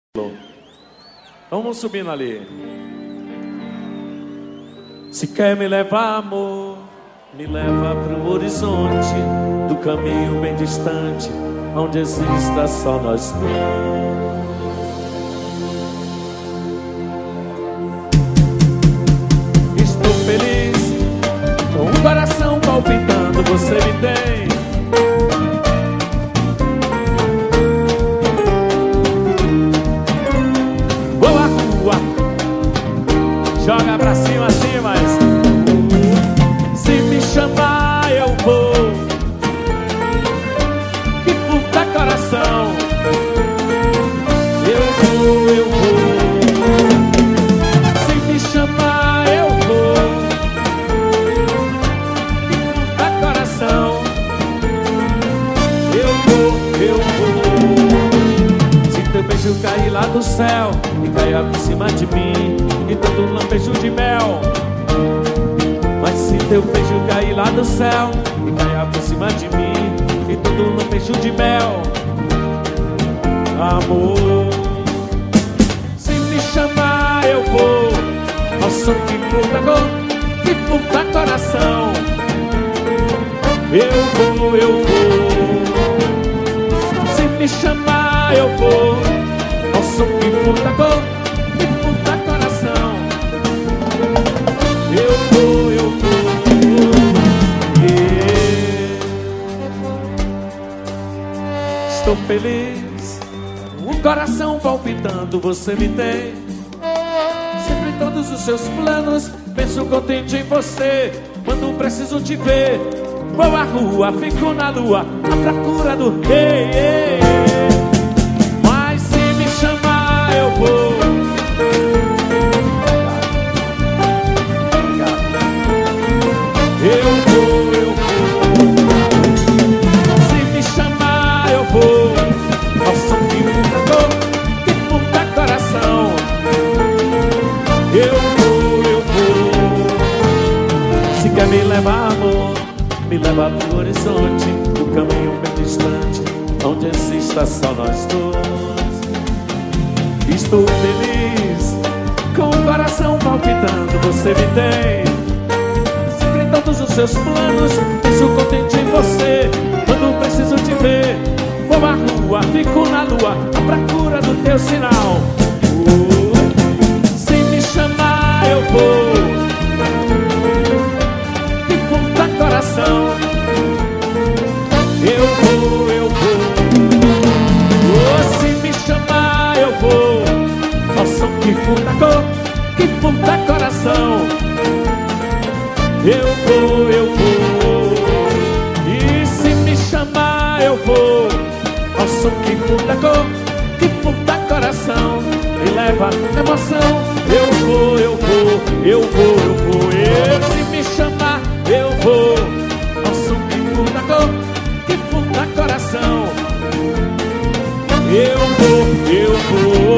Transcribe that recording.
Vamos subindo ali. Se quer me levar, amor, me leva pro horizonte do caminho bem distante, onde exista só nós dois. Estou feliz, com o coração palpitando, você me tem. Boa rua, joga pra cima assim, mas se me chamar eu vou. Que puta coração, eu vou. Se me chamar eu vou. Que puta coração, eu vou. Se teu beijo cair lá do céu e cair por cima de mim, e todo um lampejo de mel. Mas se teu beijo cair lá do céu e cair por cima de mim, e todo um lampejo de mel, amor, se me chamar eu vou. Nossa, que puta coração, eu vou. Se me chamar eu vou. Nossa, que puta coração, eu vou. Estou feliz, o coração palpitando, você me tem. Sempre em todos os seus planos, penso contente em você. Quando preciso te ver, vou à rua, fico na lua, à procura do rei. Mas se me chamar eu vou. Eu vou. Se me chamar eu vou. Nossa, que puta coração, eu vou. Se quer me levar, amor, me leva pro horizonte do caminho bem distante, onde exista só nós dois. Estou feliz, com o coração palpitando, você me tem. Sempre em todos os seus planos, penso contente em você. Quando preciso te ver, vou à rua, fico na lua, à procura do teu sinal. Se me chamar eu vou. Que puta coração, eu vou. Se me chamar eu vou. Nossa, que puta coração, eu vou. E se me chamar eu vou. Nossa, que puta coração, me leva emoção, eu vou. E se me chamar eu vou. Nossa, que puta coração, eu vou.